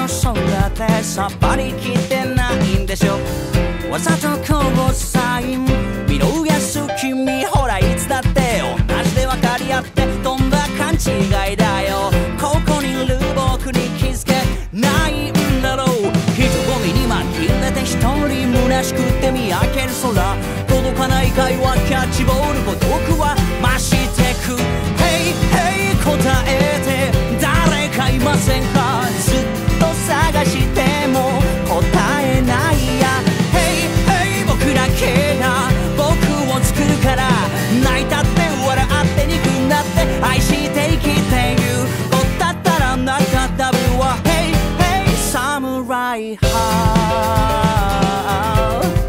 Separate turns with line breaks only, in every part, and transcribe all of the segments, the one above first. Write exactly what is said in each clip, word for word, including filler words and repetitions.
の空でさっぱりきてないんでしょ。わざとこうサイン見逃す君、ほらいつだって同じで分かり合ってどんな勘違いだよ。ここにいる僕に気づけないんだろう。人混みに紛れて一人虚しくて見上げる空、届かない会話キャッチボール孤独は増してく。 Hey hey 答えて誰かいませんか。ずっと探しても答えないや。 Hey hey 僕だけが僕を作るから、泣いたって笑って憎んだって愛して生きてゆこだったらなかったぶは Hey hey 侍ハー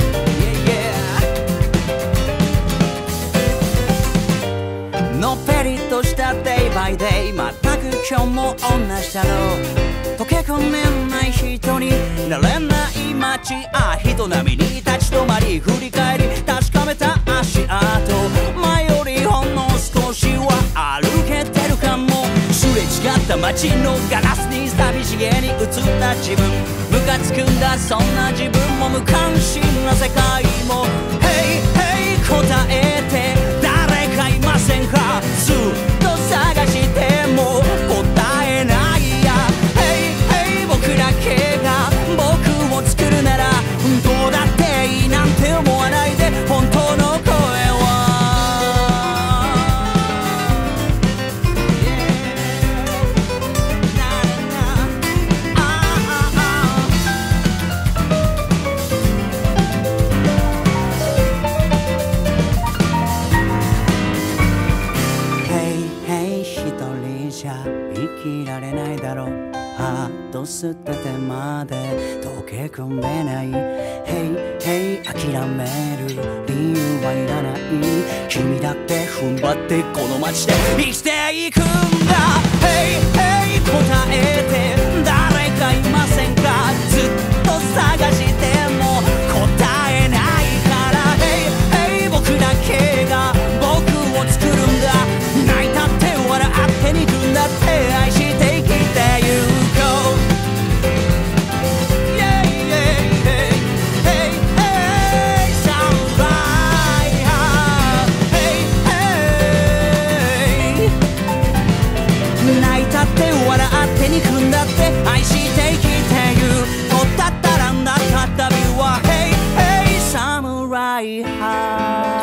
のぺりとした Day by Day 全く今日も同じだろう。溶け込めない人になれない街、あ人並みに立ち止まり振り返り確かめた足跡、前よりほんの少しは歩けてるかも。すれ違った街のガラスに寂しげに映った自分、ムカつくんだそんな自分も無関心な世界も Hey hey 答えて誰かいませんか。ずっと探しても答えないや。 Hey hey 僕だけが僕を作るならどうだっていいなんて思わないで本当の声は、生きられないだろう。ハート捨ててまで溶け込めない。 Hey hey 諦める理由はいらない。君だって踏ん張ってこの街で生きていくんだ。 Hey hey 答えて誰かいませんか。ずっと探しても答えないから Hey hey 僕だけが僕を作るんだ。泣いたって笑って憎んだって愛して生きてゆこう。 Yeah yeah hey hey hey Samurai Hey hey 泣いたって笑って憎んだって愛して生きてゆこだったらなかったビューは Hey hey Samurai